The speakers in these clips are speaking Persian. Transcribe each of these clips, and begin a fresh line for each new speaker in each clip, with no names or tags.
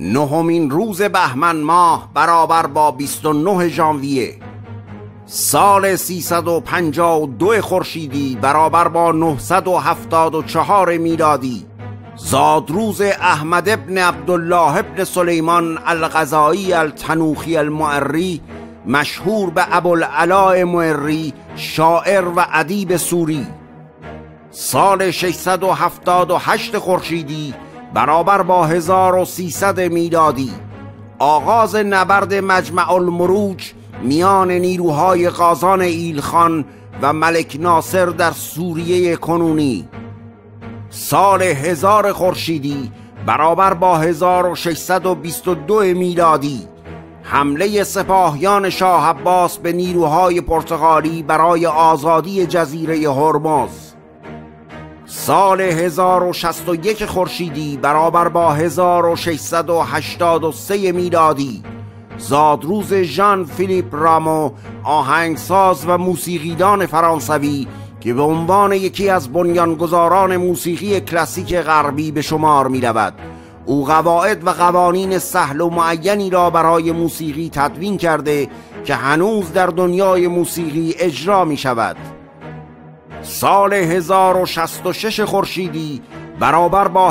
نهمین روز بهمن ماه برابر با 29 ژانویه سال 352 خورشیدی برابر با 974 میلادی زادروز احمد ابن عبدالله ابن سلیمان القضایی التنوخی المعری، مشهور به ابوالعلاء معری، شاعر و ادیب سوری. سال 678 خورشیدی برابر با 1300 میلادی آغاز نبرد مجمع المروج میان نیروهای غازان ایلخان و ملک ناصر در سوریه کنونی. سال 1000 خورشیدی برابر با 1622 میلادی حمله سپاهیان شاه عباس به نیروهای پرتغالی برای آزادی جزیره هرمز. سال 1061 خورشیدی برابر با 1683 میلادی زادروز ژان فیلیپ رامو، آهنگساز و موسیقیدان فرانسوی که به عنوان یکی از بنیانگذاران موسیقی کلاسیک غربی به شمار می رود. او قواعد و قوانین سهل و معینی را برای موسیقی تدوین کرده که هنوز در دنیای موسیقی اجرا می شود. سال 1066 خورشیدی برابر با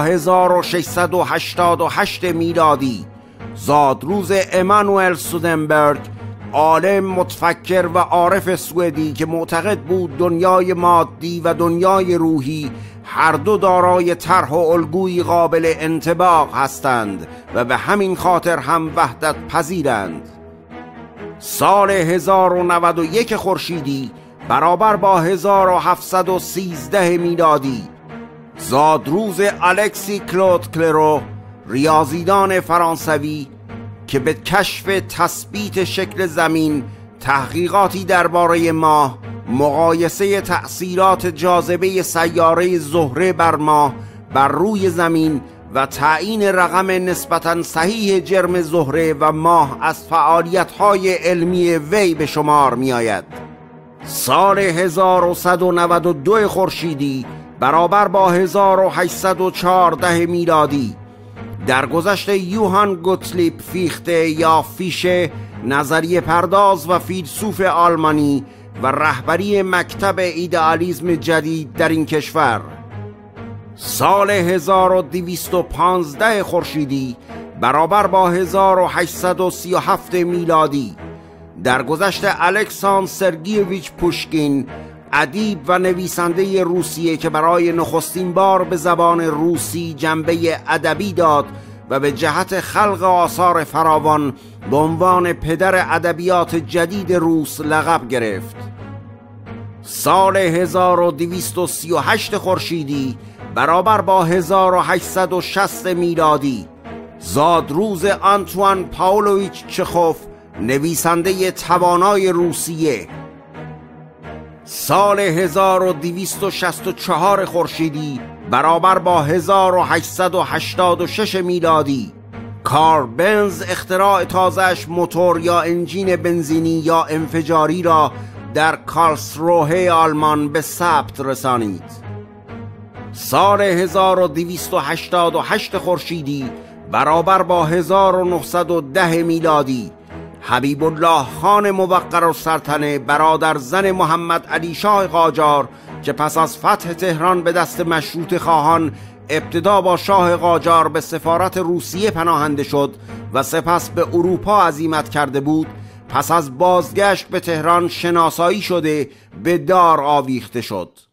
1688 میلادی زادروز امانوئل سودنبرگ، عالم، متفکر و عارف سوئدی که معتقد بود دنیای مادی و دنیای روحی هر دو دارای طرح و الگویی قابل انطباق هستند و به همین خاطر هم وحدت پذیرند. سال 1091 خورشیدی برابر با 1713 میلادی زادروز الکسی کلود کلرو، ریاضیدان فرانسوی که به کشف تثبیت شکل زمین، تحقیقاتی درباره ماه، مقایسه تأثیرات جاذبه سیاره زهره بر ماه بر روی زمین و تعیین رقم نسبتاً صحیح جرم زهره و ماه از فعالیت‌های علمی وی به شمار می‌آید. سال 1192 خورشیدی برابر با 1814 میلادی درگذشت یوهان گوتلیب فیخته یا فیشه، نظریه پرداز و فیلسوف آلمانی و رهبری مکتب ایدئالیسم جدید در این کشور. سال 1215 خورشیدی برابر با 1837 میلادی درگذشت الکساندر سرگیویچ پوشکین، ادیب و نویسنده روسیه که برای نخستین بار به زبان روسی جنبه ادبی داد و به جهت خلق آثار فراوان به عنوان پدر ادبیات جدید روس لقب گرفت. سال 1238 خورشیدی برابر با 1860 میلادی زادروز آنتوان پاولویچ چخوف، نویسنده توانای روسیه. سال 1264 خورشیدی برابر با 1886 میلادی کارل بنز اختراع تازه‌اش موتور یا انجین بنزینی یا انفجاری را در کارلسروه آلمان به ثبت رسانید. سال 1288 خورشیدی برابر با 1910 میلادی حبیب الله خان موقرالسلطنه، برادر زن محمد علی شاه قاجار که پس از فتح تهران به دست مشروطه خواهان ابتدا با شاه قاجار به سفارت روسیه پناهنده شد و سپس به اروپا عزیمت کرده بود، پس از بازگشت به تهران شناسایی شده به دار آویخته شد.